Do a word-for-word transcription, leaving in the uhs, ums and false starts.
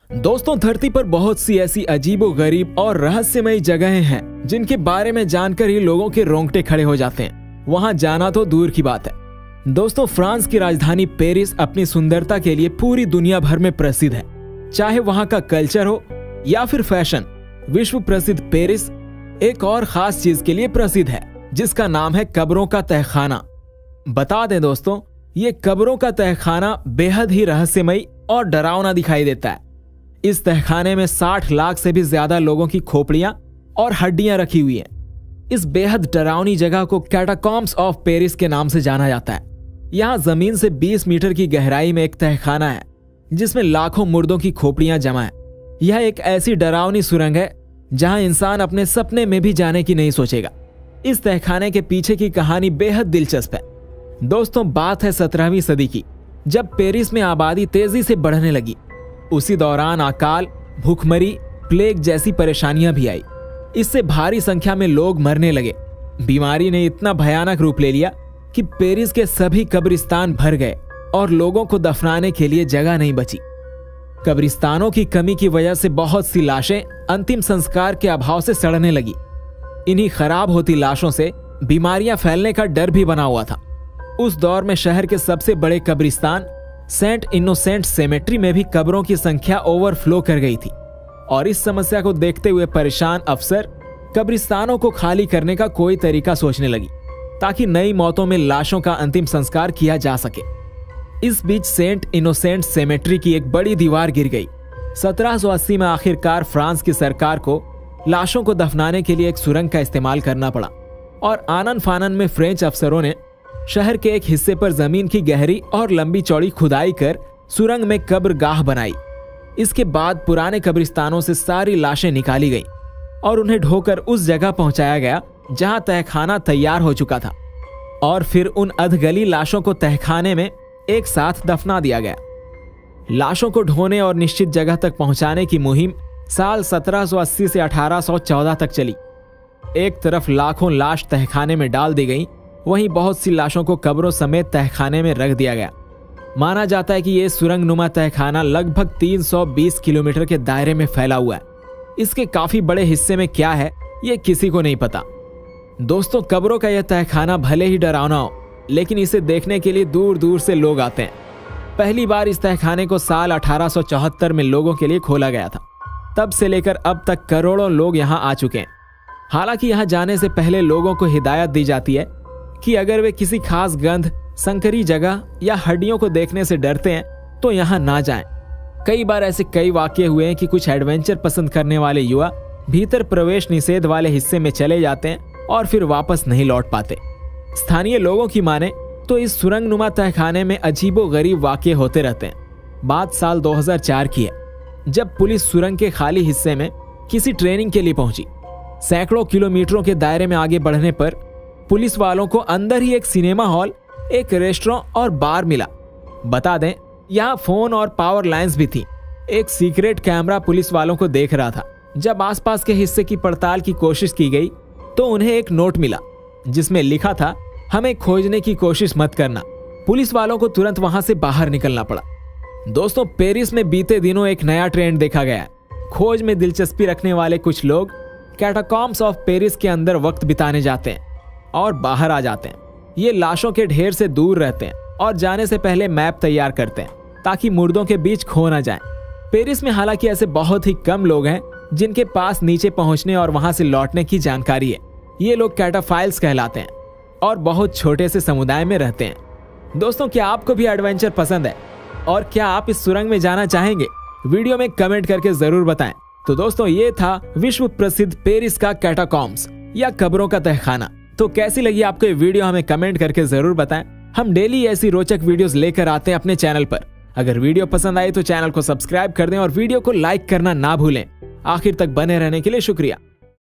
दोस्तों, धरती पर बहुत सी ऐसी अजीबोगरीब और रहस्यमयी जगहें हैं जिनके बारे में जानकर ही लोगों के रोंगटे खड़े हो जाते हैं। वहां जाना तो दूर की बात है। दोस्तों, फ्रांस की राजधानी पेरिस अपनी सुंदरता के लिए पूरी दुनिया भर में प्रसिद्ध है। चाहे वहां का कल्चर हो या फिर फैशन, विश्व प्रसिद्ध पेरिस एक और खास चीज के लिए प्रसिद्ध है, जिसका नाम है कब्रों का तहखाना। बता दें दोस्तों, ये कब्रों का तहखाना बेहद ही रहस्यमयी और डरावना दिखाई देता है। इस तहखाने में साठ लाख से भी ज्यादा लोगों की खोपड़ियां और हड्डियां रखी हुई हैं। इस बेहद डरावनी जगह को कैटाकॉम्ब्स ऑफ पेरिस के नाम से जाना जाता है। यहाँ जमीन से बीस मीटर की गहराई में एक तहखाना है जिसमें लाखों मुर्दों की खोपड़ियां जमा है। यह एक ऐसी डरावनी सुरंग है जहां इंसान अपने सपने में भी जाने की नहीं सोचेगा। इस तहखाने के पीछे की कहानी बेहद दिलचस्प है। दोस्तों, बात है सत्रहवीं सदी की, जब पेरिस में आबादी तेजी से बढ़ने लगी। उसी दौरान अकाल, भूखमरी, प्लेग जैसी परेशानियां भी आई। इससे भारी संख्या में लोग मरने लगे। बीमारी ने इतना भयानक रूप ले लिया कि पेरिस के सभी कब्रिस्तान भर गए और लोगों को दफनाने के लिए जगह नहीं बची। कब्रिस्तानों की कमी की वजह से बहुत सी लाशें अंतिम संस्कार के अभाव से सड़ने लगी। इन्हीं खराब होती लाशों से बीमारियां फैलने का डर भी बना हुआ था। उस दौर में शहर के सबसे बड़े कब्रिस्तान सेंट इनोसेंट सेमेट्री में भी कब्रों की संख्या ओवरफ्लो कर गई थी और इस समस्या को देखते हुए परेशान अफसर कब्रिस्तानों को खाली करने का कोई तरीका सोचने लगी ताकि नई मौतों में लाशों का अंतिम संस्कार किया जा सके। इस बीच सेंट इनोसेंट सेमेट्री की एक बड़ी दीवार गिर गई। सत्रह सौ अस्सी में आखिरकार फ्रांस की सरकार को लाशों को दफनाने के लिए एक सुरंग का इस्तेमाल करना पड़ा और आनन फानन में फ्रेंच अफसरों ने शहर के एक हिस्से पर जमीन की गहरी और लंबी चौड़ी खुदाई कर सुरंग में कब्रगाह बनाई। इसके बाद पुराने कब्रिस्तानों से सारी लाशें निकाली गईं और उन्हें ढोकर उस जगह पहुंचाया गया जहां तहखाना तैयार हो चुका था और फिर उन अधगली लाशों को तहखाने में एक साथ दफना दिया गया। लाशों को ढोने और निश्चित जगह तक पहुंचाने की मुहिम साल सत्रह सौ अस्सी से अठारह सौ चौदह तक चली। एक तरफ लाखों लाश तहखाने में डाल दी गईं, वहीं बहुत सी लाशों को कब्रों समेत तहखाने में रख दिया गया। माना जाता है कि यह सुरंग नुमा तहखाना लगभग तीन सौ बीस किलोमीटर के दायरे में फैला हुआ है। इसके काफी बड़े हिस्से में क्या है यह किसी को नहीं पता। दोस्तों, कब्रों का यह तहखाना भले ही डरावना हो, लेकिन इसे देखने के लिए दूर दूर से लोग आते हैं। पहली बार इस तहखाने को साल अठारह सौ चौहत्तर में लोगों के लिए खोला गया था। तब से लेकर अब तक करोड़ों लोग यहाँ आ चुके हैं। हालांकि यहाँ जाने से पहले लोगों को हिदायत दी जाती है कि अगर वे किसी खास गंध, संकरी जगह या हड्डियों को देखने से डरते हैं तो यहाँ ना जाएं। कई बार ऐसे कई वाकये हुए हैं कि कुछ एडवेंचर पसंद करने वाले युवा भीतर प्रवेश निषेध वाले हिस्से में चले जाते हैं और फिर वापस नहीं लौट पाते। स्थानीय लोगों की माने तो इस सुरंग नुमा तहखाने में अजीबोगरीब वाकये होते रहते हैं। बात साल दो हज़ार चार की है, जब पुलिस सुरंग के खाली हिस्से में किसी ट्रेनिंग के लिए पहुंची। सैकड़ों किलोमीटरों के दायरे में आगे बढ़ने पर पुलिस वालों को अंदर ही एक सिनेमा हॉल, एक रेस्टोरेंट और बार मिला। बता दें, यहाँ फोन और पावर लाइंस भी थी। एक सीक्रेट कैमरा पुलिस वालों को देख रहा था। जब आसपास के हिस्से की पड़ताल की कोशिश की गई तो उन्हें एक नोट मिला जिसमें लिखा था, हमें खोजने की कोशिश मत करना। पुलिस वालों को तुरंत वहां से बाहर निकलना पड़ा। दोस्तों, पेरिस में बीते दिनों एक नया ट्रेंड देखा गया है। खोज में दिलचस्पी रखने वाले कुछ लोग कैटाकॉम्ब्स ऑफ पेरिस के अंदर वक्त बिताने जाते हैं और बाहर आ जाते हैं। ये लाशों के ढेर से दूर रहते हैं और जाने से पहले मैप तैयार करते हैं ताकि मुर्दों के बीच खो ना जाएं। पेरिस में हालांकि ऐसे बहुत ही कम लोग हैं जिनके पास नीचे पहुंचने और वहां से लौटने की जानकारी है। ये लोग कैटाफाइल्स कहलाते हैं और बहुत छोटे से समुदाय में रहते हैं। दोस्तों, क्या आपको भी एडवेंचर पसंद है और क्या आप इस सुरंग में जाना चाहेंगे? वीडियो में कमेंट करके जरूर बताएं। तो दोस्तों, ये था विश्व प्रसिद्ध पेरिस का कैटाकॉम्ब्स या कब्रों का तहखाना। तो कैसी लगी आपको ये वीडियो, हमें कमेंट करके जरूर बताएं। हम डेली ऐसी रोचक वीडियोस लेकर आते हैं अपने चैनल पर। अगर वीडियो पसंद आई तो चैनल को सब्सक्राइब कर दें और वीडियो को लाइक करना ना भूलें। आखिर तक बने रहने के लिए शुक्रिया।